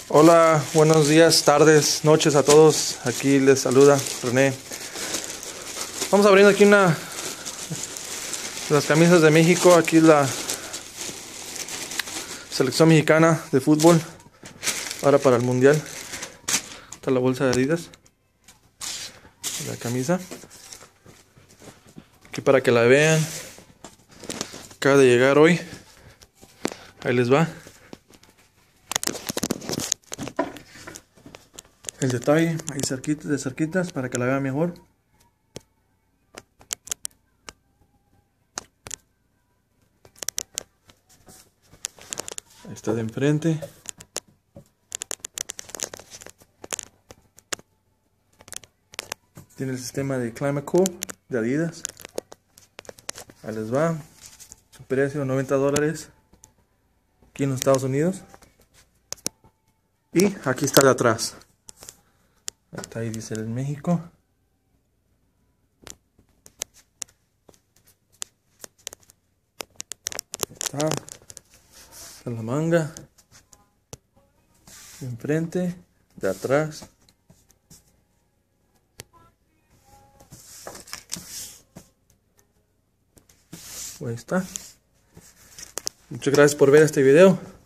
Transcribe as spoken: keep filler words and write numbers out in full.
Hola, buenos días, tardes, noches a todos. Aquí les saluda René. Vamos abriendo aquí una de las camisas de México. Aquí la selección mexicana de fútbol. Ahora para el mundial. Está la bolsa de Adidas. La camisa. Aquí para que la vean. Acaba de llegar hoy. Ahí les va. El detalle, ahí cerquitas, de cerquitas, para que la vean mejor. Ahí está de enfrente. Tiene el sistema de Climacool de Adidas. Ahí les va. Su precio noventa dólares aquí en los Estados Unidos. Y aquí está de atrás. Hasta ahí dice el México. Está, está la manga. De enfrente, de atrás. Ahí está. Muchas gracias por ver este video.